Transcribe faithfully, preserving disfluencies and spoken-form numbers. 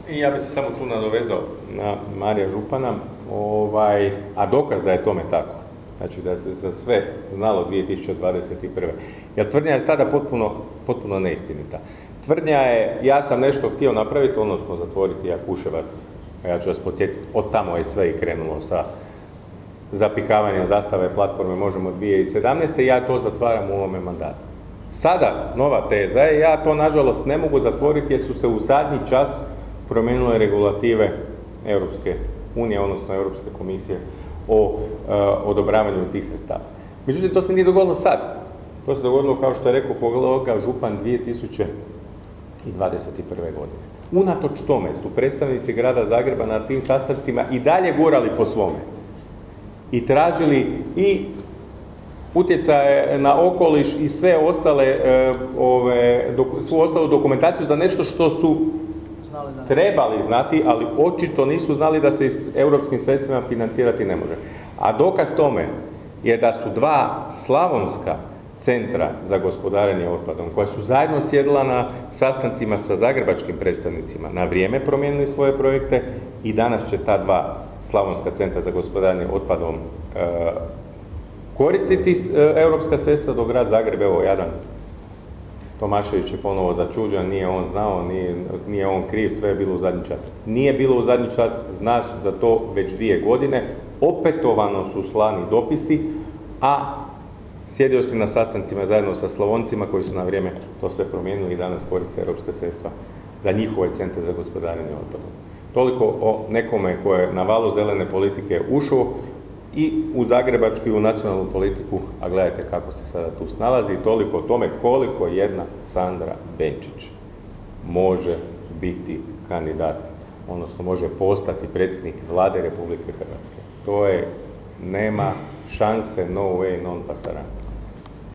I ja bih se samo tu nadovezao na Marija župana, ovaj, a dokaz da je tome tako. Znači da se za sve znalo dvije tisuće dvadeset prve. Jer tvrdnja je sada potpuno, potpuno neistinita. Tvrdnja je, ja sam nešto htio napraviti, odnosno zatvoriti Jakuševac, a ja ću vas podsjetiti, od tamo je sve i krenulo sa zapikavanjem zastave platforme Možemo dvije tisuće sedamnaeste. Ja to zatvaram u ovome mandatu. Sada, nova teza je, ja to nažalost ne mogu zatvoriti jer su se u zadnji čas promijenile regulative Europske unije, odnosno Europske komisije o e, odobravanju tih sredstava. Međutim, to se nije dogodilo sad. To se dogodilo, kao što je rekao kolega župan, dvije tisuće dvadeset prve. godine. Unatoč tome su predstavnici grada Zagreba na tim sastancima i dalje gurali po svome. I tražili i utjecaje na okoliš i sve ostale, e, ove, dok, svu ostalu dokumentaciju za nešto što su trebali znati, ali očito nisu znali da se s europskim sredstvima financirati ne može. A dokaz tome je da su dva slavonska centra za gospodarenje otpadom, koja su zajedno sjedila na sastancima sa zagrebačkim predstavnicima, na vrijeme promijenili svoje projekte i danas će ta dva slavonska centra za gospodarenje otpadom e, koristiti e, europska sredstva, dok grad Zagreb, evo, jadan Tomašević je ponovo začuđen, nije on znao, nije, nije on kriv, sve je bilo u zadnji čas. Nije bilo u zadnji čas, znaš za to već dvije godine, opetovano su slani dopisi, a sjedio si na sastancima zajedno sa Slavoncima koji su na vrijeme to sve promijenili i danas koriste europska sredstva za njihove centre za gospodarenje otpadom. Toliko o nekome koje je na valu zelene politike ušao i u zagrebačku i u nacionalnu politiku, a gledajte kako se sada tu snalazi, i toliko o tome koliko jedna Sandra Benčić može biti kandidat, odnosno može postati predsjednik Vlade Republike Hrvatske. To je, nema šanse, no way, non pasaran.